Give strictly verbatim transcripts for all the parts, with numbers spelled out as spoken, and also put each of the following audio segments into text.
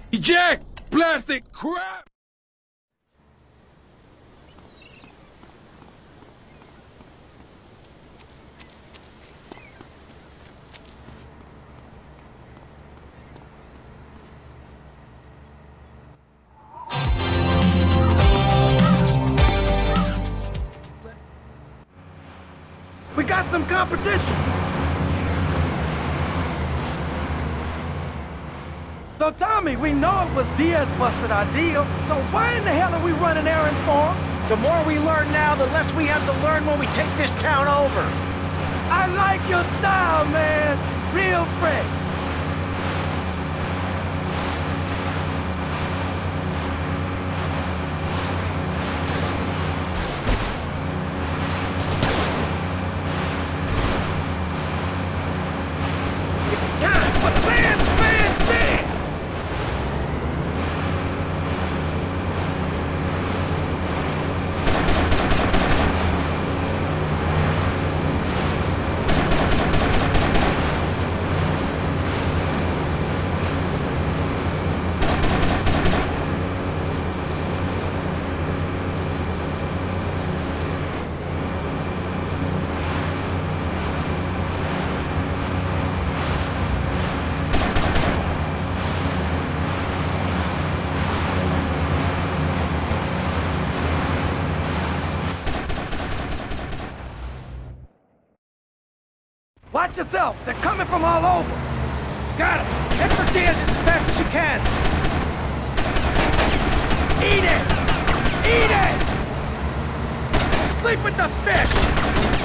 Eject! Plastic crap! We got some competition. So Tommy, we know it was Diaz busted our deal, so why in the hell are we running errands for him? The more we learn now, the less we have to learn when we take this town over. I like your style, man. Real fresh. It's time for the Lance Man Dance! Watch yourself! They're coming from all over! Got it! Head for Diaz as fast as you can! Eat it! Eat it! Sleep with the fish!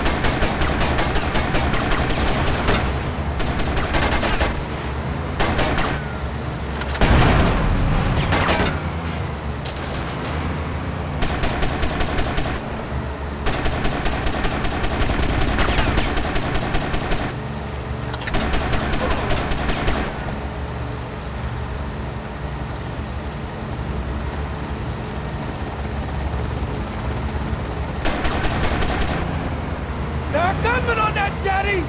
There are gunmen on that jetty!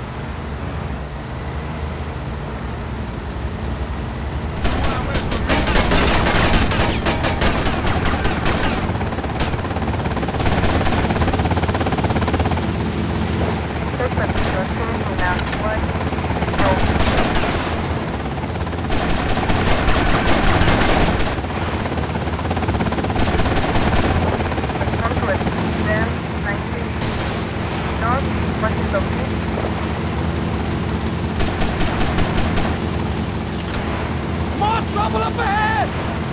More trouble up ahead!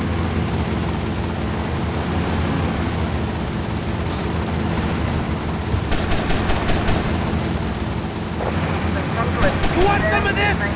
You want some of this?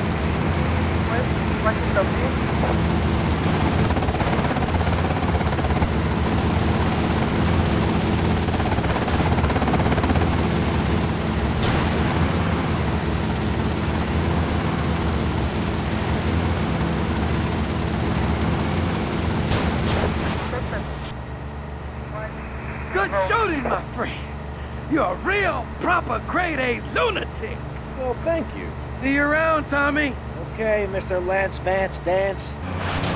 Good shooting, my friend. You're a real, proper, grade-A lunatic. Well, thank you. See you around, Tommy. Okay, Mister Lance Vance Dance.